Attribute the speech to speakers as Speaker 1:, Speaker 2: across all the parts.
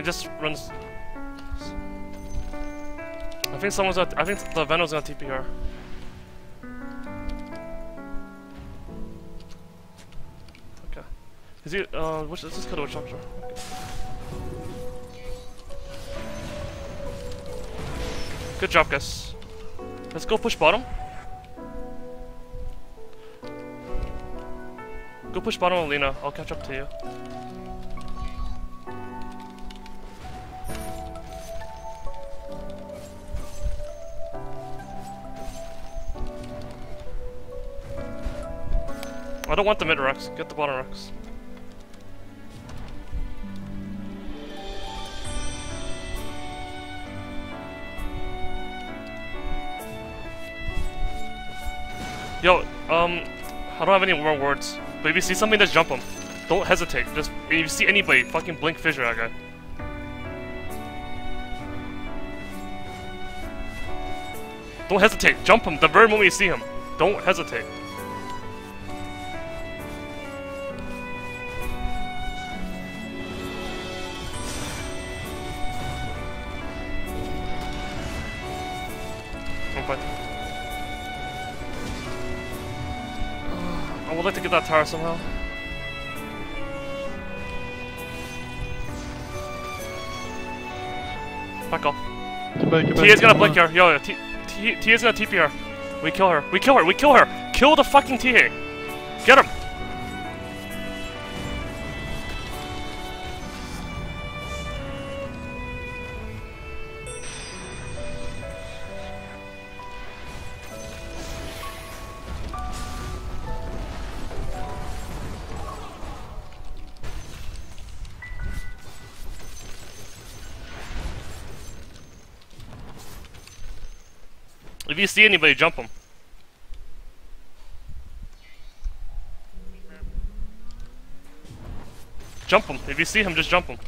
Speaker 1: mean, just runs. I think someone's at. I think the Venom's gonna TP her. Okay. Is he? Let's just go to a chapter. Okay. Good job, guys. Let's go push bottom. Go push bottom, Alina. I'll catch up to you. I don't want the mid Rex. Get the bottom Rex. Yo, I don't have any more words. But if you see something, just jump him. Don't hesitate. Just if you see anybody, fucking blink fissure that guy. Don't hesitate. Jump him the very moment you see him. Don't hesitate. I'm fine. I would like to get that tower somehow. Back off. Tia's gonna blink her. Yo, Tia's gonna TP her. We kill her. We kill her. We kill her. Kill the fucking Tia. Get him. If you see anybody, jump them. Jump him. If you see him, just jump him.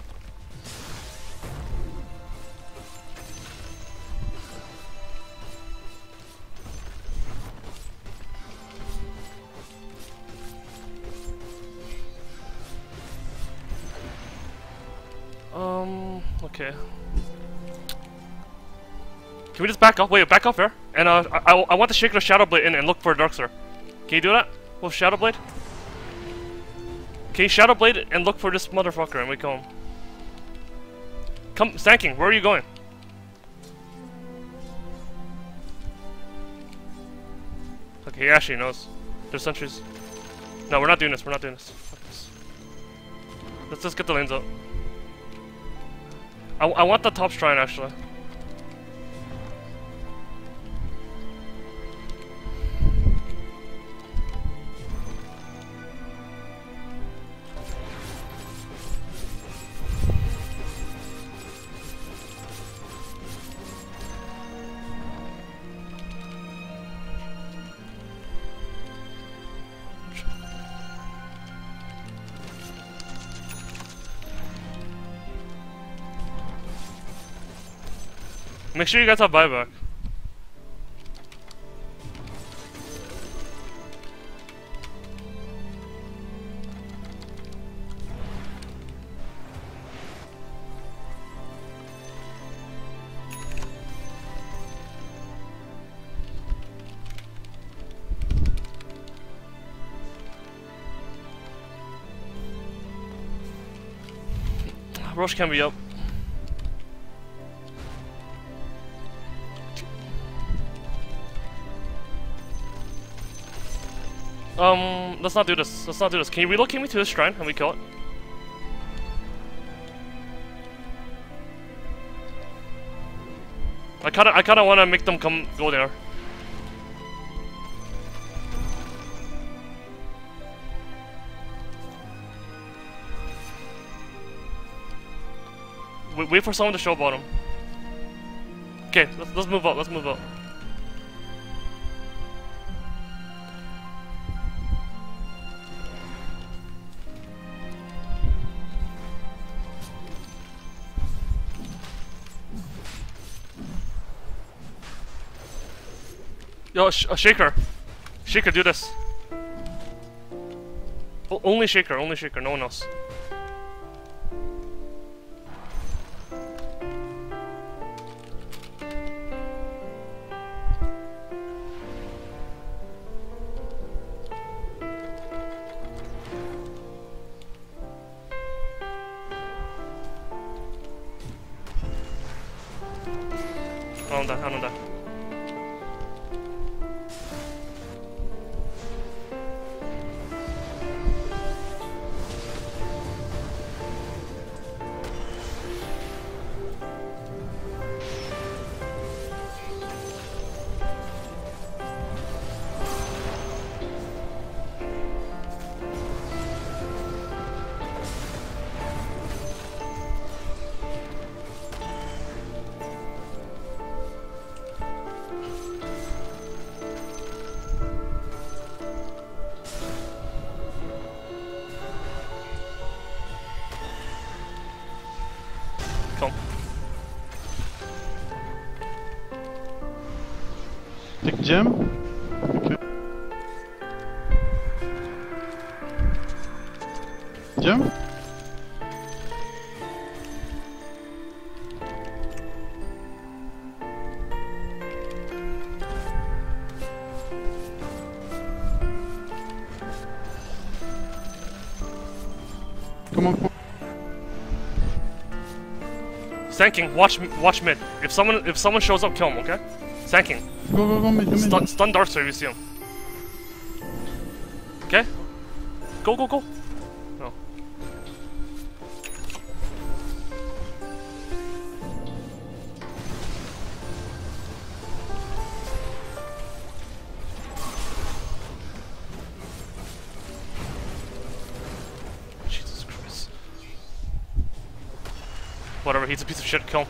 Speaker 1: Okay. Can we just back off? Wait, back off here. And I want to shake the Shadow Blade in and look for a Darkseer. Can you do that? With Shadow Blade? Can you Shadow Blade and look for this motherfucker and we kill him? Come, Stanking, where are you going? Okay, he actually knows. There's sentries. No, we're not doing this, we're not doing this. Fuck this. Let's just get the lanes out. I want the top shrine actually. Make sure you guys have buyback. Roche can be up. Let's not do this. Let's not do this. Can you relocate me to this shrine and we kill it? I kinda wanna make them go there. Wait for someone to show bottom. Okay, let's move out. Let's move out. Yo, Shaker! Shaker, do this! Only Shaker, no one else. don't die, I don't die. Come.
Speaker 2: Take gem. Okay. Gem. Come on.
Speaker 1: Sanking, watch mid. If someone shows up, kill him, okay? Sanking.
Speaker 2: Go mid.
Speaker 1: Stun Darkster if you see him. Okay? Go. No. Jesus Christ. Whatever, he's a piece of shit, kill him.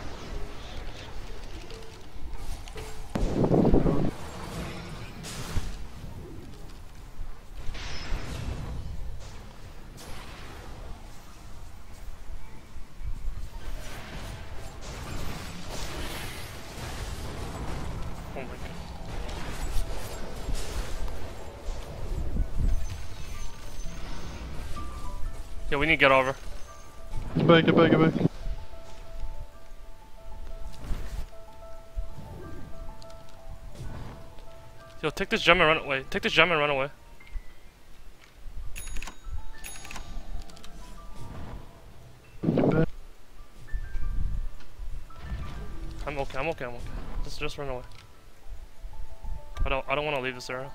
Speaker 1: Oh my god. Yeah, we need to get over.
Speaker 2: Get back.
Speaker 1: Yo, take this gem and run away. Take this gem and run away.
Speaker 2: Get back.
Speaker 1: I'm okay. Just run away. I don't want to leave this area.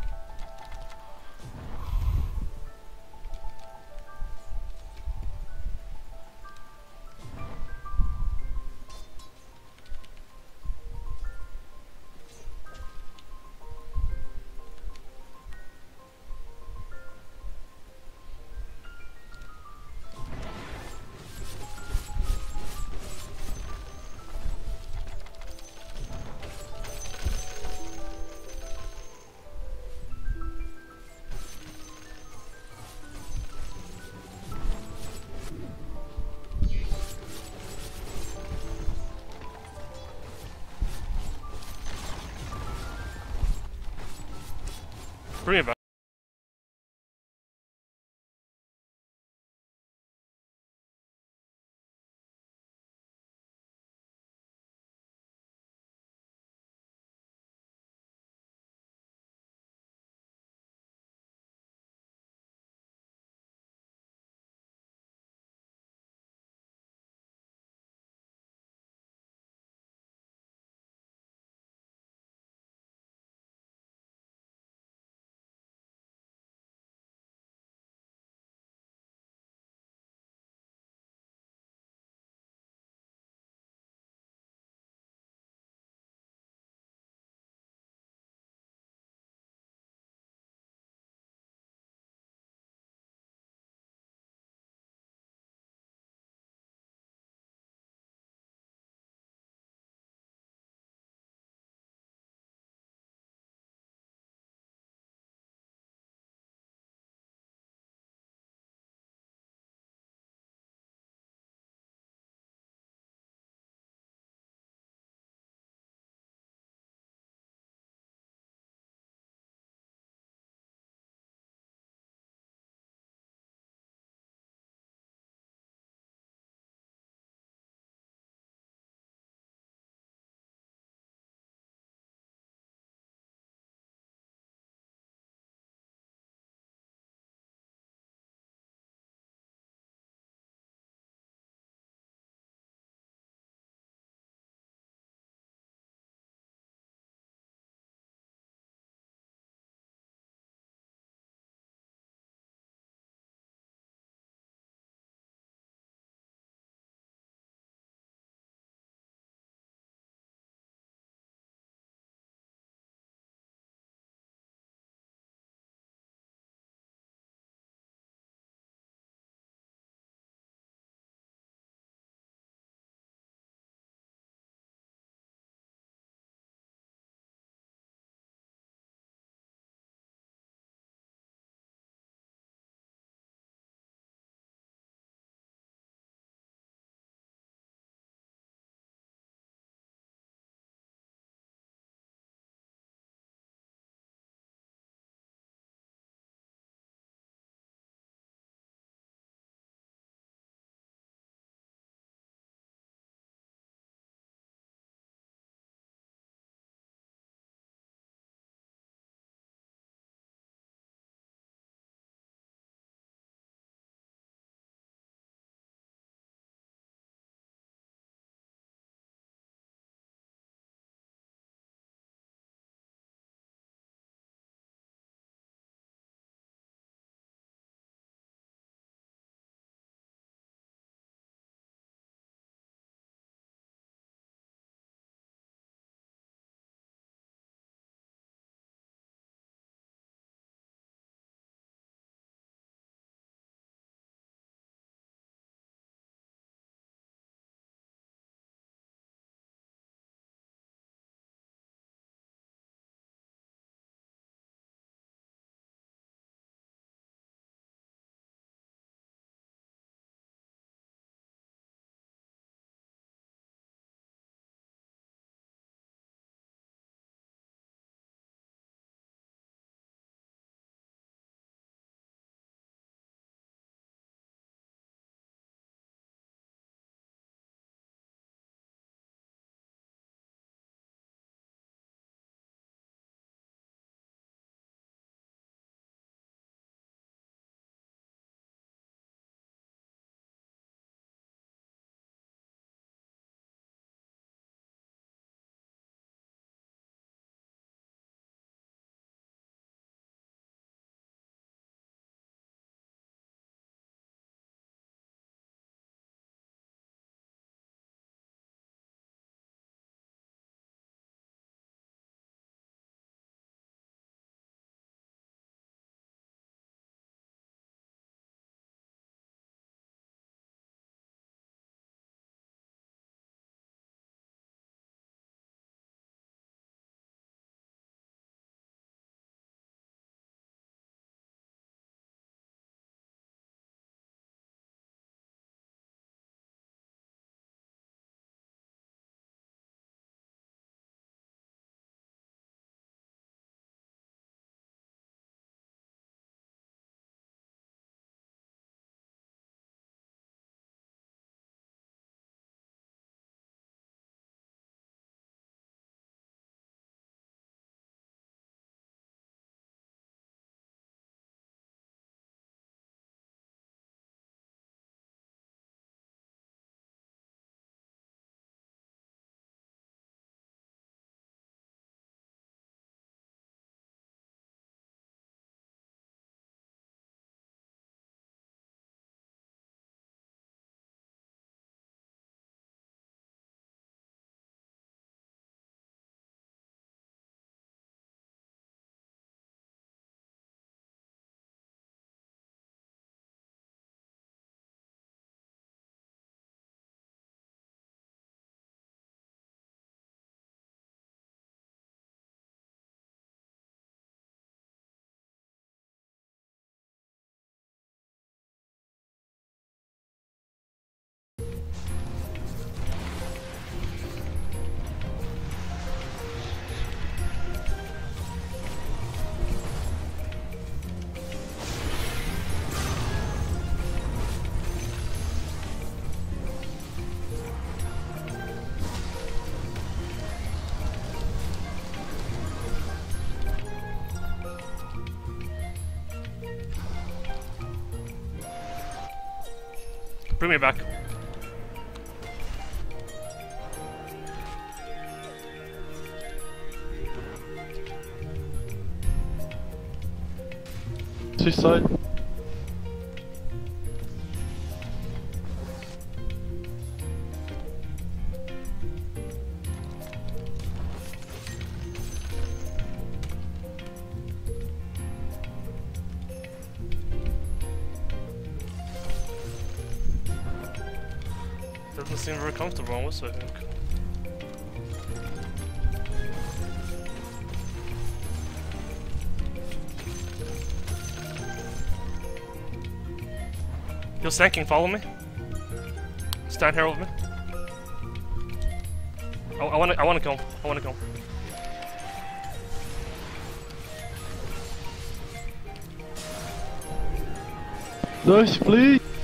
Speaker 1: Bring it back. Bring me back.
Speaker 2: This side.
Speaker 1: Doesn't seem very comfortable on this, I think. Yo, Sanking, follow me. Stand here with me. I wanna go. I wanna go.
Speaker 2: Nice, please.